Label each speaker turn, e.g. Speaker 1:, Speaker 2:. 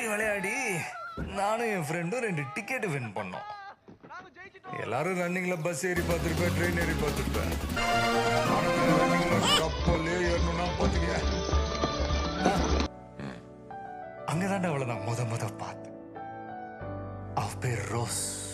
Speaker 1: விளையாடி நானும் என் ஃப்ரெண்டும் 2 டிக்கெட் வின் பண்ணோம். எல்லாரும் ரன்னிங்ல பஸ் ஏறி பார்த்துருப்பேன், ட்ரெயின் ஏறி பார்த்துருப்பேன். கப்பல்லே ஏறணும்னா பார்த்துக்க. அங்கதான்டா அவளை நான் முத பார்த்தேன். அவ பேர் ரோஸ்.